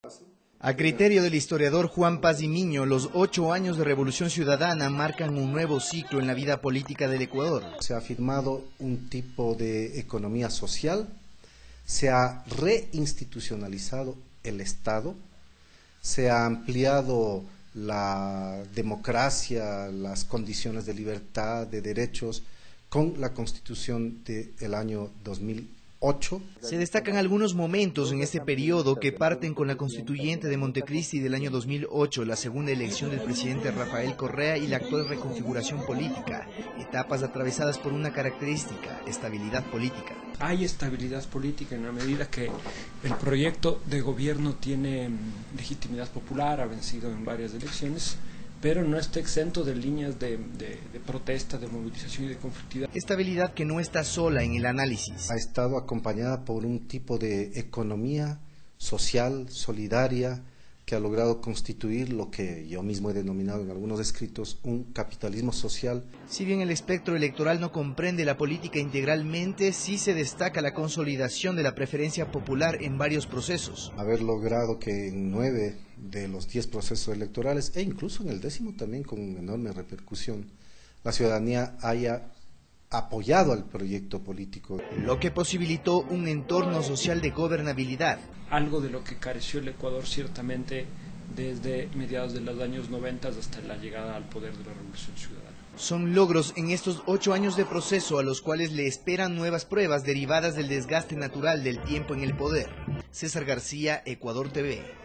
A criterio del historiador Juan Paz y Miño, los 8 años de Revolución Ciudadana marcan un nuevo ciclo en la vida política del Ecuador. Se ha afirmado un tipo de economía social, se ha reinstitucionalizado el Estado, se ha ampliado la democracia, las condiciones de libertad, de derechos, con la Constitución del año 2008. Se destacan algunos momentos en este periodo que parten con la Constituyente de Montecristi del año 2008, la segunda elección del presidente Rafael Correa y la actual reconfiguración política, etapas atravesadas por una característica: estabilidad política. Hay estabilidad política en la medida que el proyecto de gobierno tiene legitimidad popular, ha vencido en varias elecciones, pero no está exento de líneas de protesta, de movilización y de conflictividad. Estabilidad que no está sola en el análisis. Ha estado acompañada por un tipo de economía social, solidaria, que ha logrado constituir lo que yo mismo he denominado en algunos escritos un capitalismo social. Si bien el espectro electoral no comprende la política integralmente, sí se destaca la consolidación de la preferencia popular en varios procesos. Haber logrado que en 9 de los 10 procesos electorales, e incluso en el 10º también con enorme repercusión, la ciudadanía haya apoyado al proyecto político. Lo que posibilitó un entorno social de gobernabilidad. Algo de lo que careció el Ecuador ciertamente desde mediados de los años 90 hasta la llegada al poder de la Revolución Ciudadana. Son logros en estos 8 años de proceso a los cuales le esperan nuevas pruebas derivadas del desgaste natural del tiempo en el poder. César García, Ecuador TV.